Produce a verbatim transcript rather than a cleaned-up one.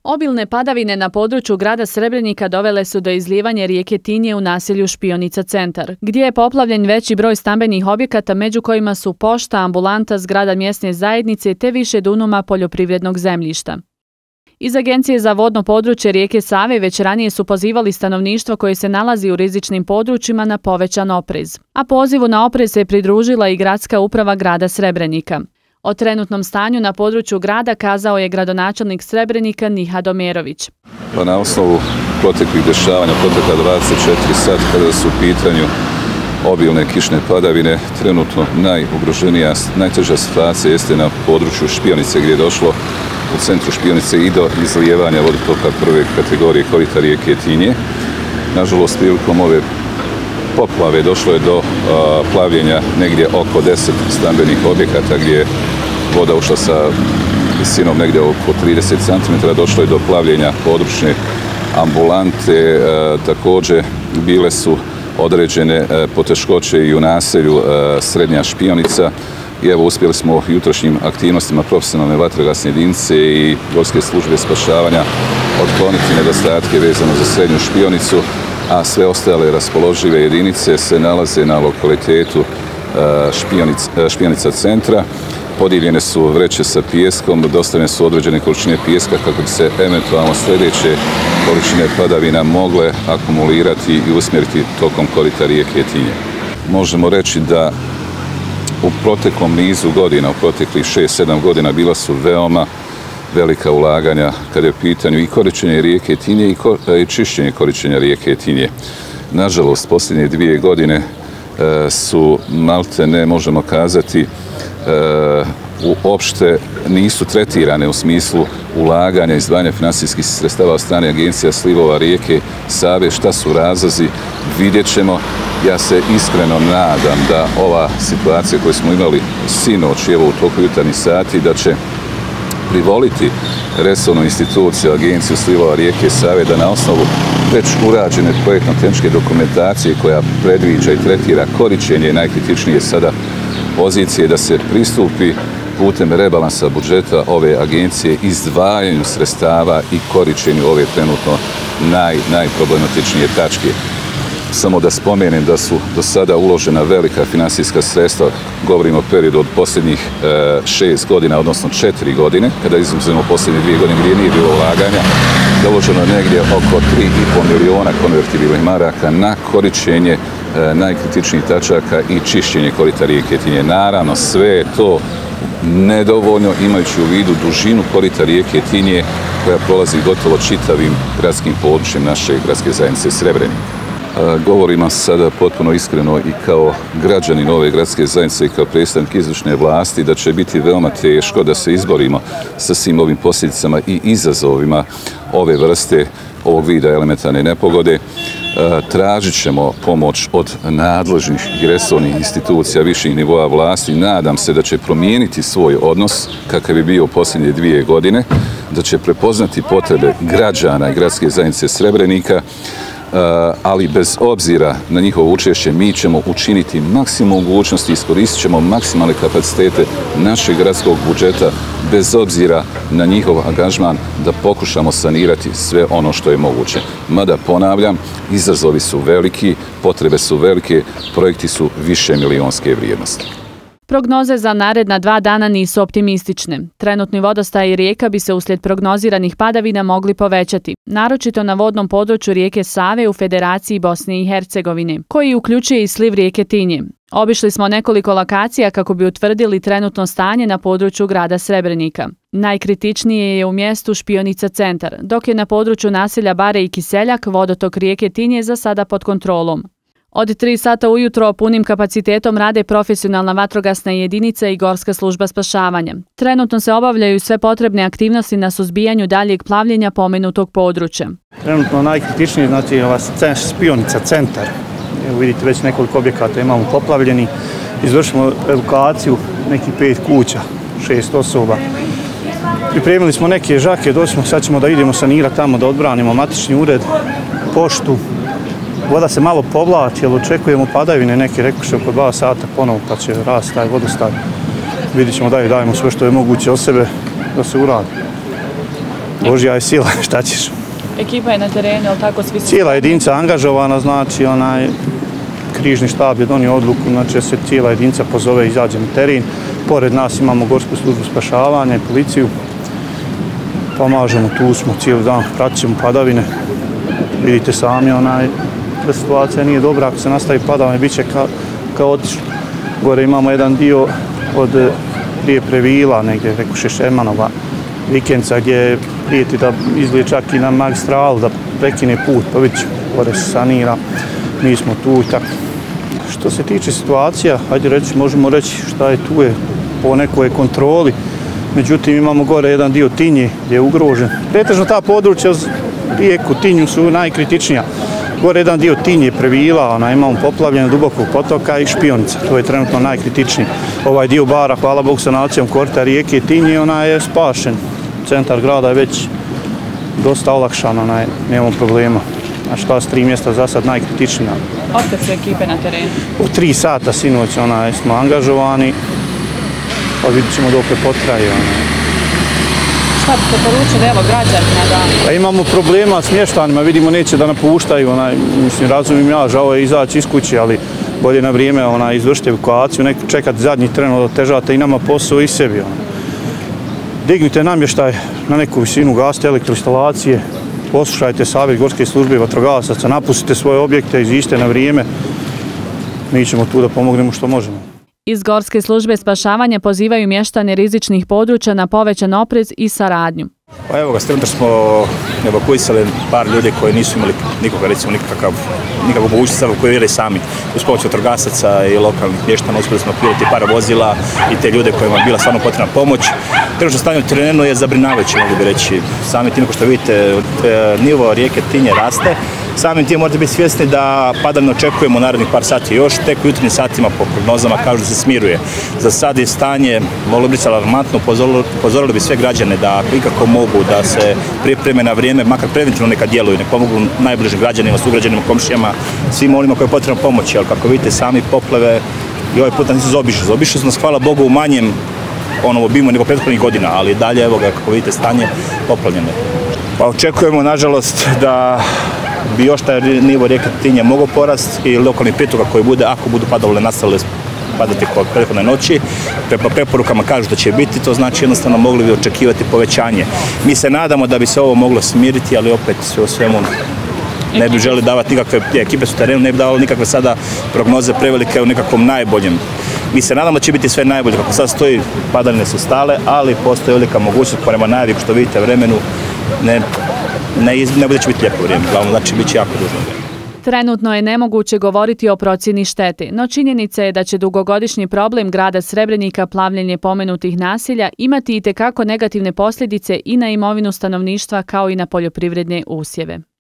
Obilne padavine na području grada Srebrenika dovele su do izlijevanja rijeke Tinje u naselju Špionica centar, gdje je poplavljen veći broj stambenih objekata, među kojima su pošta, ambulanta, zgrada mjesne zajednice te više dunuma poljoprivrednog zemljišta. Iz Agencije za vodno područje rijeke Save već ranije su pozivali stanovništvo koje se nalazi u rizičnim područjima na povećan oprez, a pozivu na oprez se pridružila i gradska uprava grada Srebrenika. O trenutnom stanju na području grada kazao je gradonačelnik Srebrenika Niha Domerović. Pa na osnovu proteklih dešavanja, protekla dvadeset četiri sata kada su u pitanju obilne kišne padavine, trenutno najugroženija, najteža situacija jeste na području Špionice, gdje je došlo u centru Špionice i do izlijevanja vodotoka prve kategorije korita rijeke Tinje. Nažalost, prilikom ove poplave došlo je do a, plavljenja negdje oko deset stambenih objekata gdje je voda ušla sa visinom negdje oko trideset centimetara. Došlo je do plavljenja područne ambulante. A, također bile su određene a, poteškoće i u naselju a, Srednja Špionica. I evo, uspjeli smo jutrošnjim aktivnostima profesionalne vatrogasne jedinice i gorske službe spašavanja otkloniti nedostatke vezano za Srednju Špionicu, a sve ostale raspoložive jedinice se nalaze na lokalitetu Špionica, Špionica centra. Podijeljene su vreće sa pijeskom, dostavljene su određene količine pijeska kako bi se eventualno sljedeće količine padavina mogle akumulirati i usmjeriti tokom korita rijeke Tinje. Možemo reći da u proteklom nizu godina, u proteklih šest sedam godina, bila su veoma velika ulaganja kada je u pitanju i korištenje rijeke Tinje i, ko, i čišćenje korištenja rijeke Tinje. Nažalost, posljednje dvije godine e, su malte ne možemo kazati e, uopšte nisu tretirane u smislu ulaganja i izdvajanja finansijskih sredstava od strane agencija slivova rijeke Save. Šta su razlozi, vidjet ćemo. Ja se iskreno nadam da ova situacija koju smo imali sinoć, evo u toku jutarnjih sati, da će privoliti resornu instituciju, agenciju slivova rijeke Save, da na osnovu već urađene projektno-tehničke dokumentacije koja predviđa i tretira korištenje najkritičnije sada pozicije, da se pristupi putem rebalansa budžeta ove agencije izdvajanju sredstava i korištenju ove trenutno naj, najproblematičnije tačke. Samo da spomenem da su do sada uložena velika finansijska sredstva, govorimo o periodu od posljednjih e, šest godina, odnosno četiri godine, kada izuzmemo posljednje dvije godine gdje nije bilo ulaganja, da uloženo negdje oko tri i pol miliona konvertibilnih maraka na korištenje e, najkritičnijih tačaka i čišćenje korita rijeke Tinje. Naravno, sve je to nedovoljno imajući u vidu dužinu korita rijeke Tinje koja prolazi gotovo čitavim gradskim područjem naše gradske zajednice Srebrenika. Govorim sada potpuno iskreno i kao građanin ove gradske zajednice i kao predstavnik izvršne vlasti da će biti veoma teško da se izborimo sa svim ovim posljedicama i izazovima ove vrste, ovog vida elementarne nepogode. Tražit ćemo pomoć od nadležnih i resornih institucija viših nivoa vlasti. Nadam se da će promijeniti svoj odnos kakav je bio u posljednje dvije godine, da će prepoznati potrebe građana i gradske zajednice Srebrenika, ali bez obzira na njihovo učešće mi ćemo učiniti maksimum mogućnosti, iskoristit ćemo maksimalne kapacitete našeg gradskog budžeta bez obzira na njihov angažman da pokušamo sanirati sve ono što je moguće. Mada ponavljam, izazovi su veliki, potrebe su velike, projekti su više milionske vrijednosti. Prognoze za naredna dva dana nisu optimistične. Trenutni vodostaj rijeka bi se uslijed prognoziranih padavina mogli povećati, naročito na vodnom području rijeke Save u Federaciji Bosne i Hercegovine, koji uključuje i sliv rijeke Tinje. Obišli smo nekoliko lokacija kako bi utvrdili trenutno stanje na području grada Srebrenika. Najkritičnije je u mjestu Špionica centar, dok je na području naselja Bare i Kiseljak vodotok rijeke Tinje za sada pod kontrolom. Od tri sata ujutro punim kapacitetom rade profesionalna vatrogasna jedinica i gorska služba spašavanja. Trenutno se obavljaju sve potrebne aktivnosti na suzbijanju daljeg plavljenja pomenutog područja. Trenutno najkritičnije, znači, ova Špionica centar. Evo vidite, već nekoliko objekata imamo poplavljeni. Izvršimo evakaciju nekih pet kuća, šest osoba. Pripremili smo neke žake, došli smo, sad ćemo da idemo sanirati tamo, da odbranimo matični ured, poštu. Voda se malo povlači, jer očekujemo padavine neke, rekuše, oko dva sata ponovo pa će rast taj vodostaj. Vidjet ćemo da je dajemo sve što je moguće od sebe da se uradi. Božja je sila, šta ćeš. Ekipa je na terenu, ali tako svi su... Cijela jedinica angažovana, znači onaj križni štab je donio odluku, znači se cijela jedinica pozove i izađe na teren. Pored nas imamo Gorsku službu spašavanja i policiju. Pomažemo, tu smo cijeli dan, pratit ćemo padavine. Vidite sami, onaj, da situacija nije dobra, ako se nastavi padavine, bit će ka, kaotično. Gore imamo jedan dio od prije Previla, negdje preko Šešemanova, Vikenca, gdje prijeti da izlije čak i na magistralu, da prekine put, pa vidit ćemo, gore se sanira, mi smo tu i tako. Što se tiče situacija, hajde reći, možemo reći šta je tu je po nekoj kontroli, međutim imamo gore jedan dio Tinje gdje je ugrožen. Pretežno ta područja uz rijeku Tinju su najkritičnija. Gore jedan dio Tinje, Previla, ona imamo poplavljeno Dubokog potoka i Špionica, to je trenutno najkritičniji. Ovaj dio Bara, hvala Bogu, sanacijom korita rijeke Tinje, ona je spašen. Centar grada je već dosta olakšan, onaj, nemamo problema. Znači, ta su tri mjesta za sad najkritičnija. Otkad su ekipe na terenu? U tri sata sinoć onaj, smo angažovani, pa vidit ćemo dok je potraje. Onaj. Šta biste poručili, evo, građanima da... Pa imamo problema s mještanima, vidimo neće da napuštaju, onaj, mislim, razumijem ja, žao je izaći iz kuće, ali bolje na vrijeme onaj, izvršiti evakuaciju, neko čekati zadnji tren, otežate i nama posao i sebi. Onaj. Dignite namještaj na neku visinu, gasite elektroinstalacije, poslušajte savjet Gorske službe vatrogasaca, napustite svoje objekte, iziđite na vrijeme, mi ćemo tu da pomognemo što možemo. Iz Gorske službe spašavanja pozivaju mještane rizičnih područja na povećan oprez i saradnju. Pa evo ga, trenutno smo evakuisali par ljudi koji nisu imali nikoga, recimo nikakav, nikakvu mogućnost evakuirali sami. Uz pomoć vatrogasaca i lokalnih mještana uspjeli smo evakuirati par vozila i te ljude kojima je bila stvarno potrebna pomoć. Trenutno stanje u terenu je zabrinjavajuće, mogu bi reći. Sami tim, kao što vidite, nivo rijeke Tinje raste. Samim tim morate biti svjesni da padavine očekujemo narednih par sati još, tek u jutarnjim satima po prognozama kažu da se smiruje. Za sad je stanje moglo biti alarmantno, upozorili bi sve građane da ako ikako mogu da se pripreme na vrijeme, makar preventivno neka djeluju, nek pomogu najbližim građanima, sugrađanima, komšijama, svim onima koji je potrebno pomoći, ali kako vidite sami poplave i ovaj put nisu zobišli. Zobišli su nas, hvala Bogu, u manjem onom obimu nego prethodnih godina, ali dalje, evo ga, kako vidite, stanje poplavljeno. Pa očekujemo, nažalost, da bi još taj nivo rijeke Tinje mogao porast i lokalni pritoka koji bude, ako budu padavine nastavile padati kod prethodne noći, prema preporukama kažu da će biti, to znači jednostavno mogli bi očekivati povećanje. Mi se nadamo da bi se ovo moglo smiriti, ali opet sve o svemu ne bi želi davati nikakve, ekipe su terenu, ne bi davali nikakve sada prognoze prevelike u nekakvom najboljem. Mi se nadamo da će biti sve najbolje, kako sad stoji, padavine su stale, ali postoji velika mogućnost, prema najavi što vidite vremenu, ne, ne, ne bude će biti lijepo vrijeme, glavno znači bit će jako dužno vrijeme. Trenutno je nemoguće govoriti o procjeni štete, no činjenica je da će dugogodišnji problem grada Srebrenika, plavljenje pomenutih naselja, imati itekako negativne posljedice i na imovinu stanovništva kao i na poljoprivredne usjeve.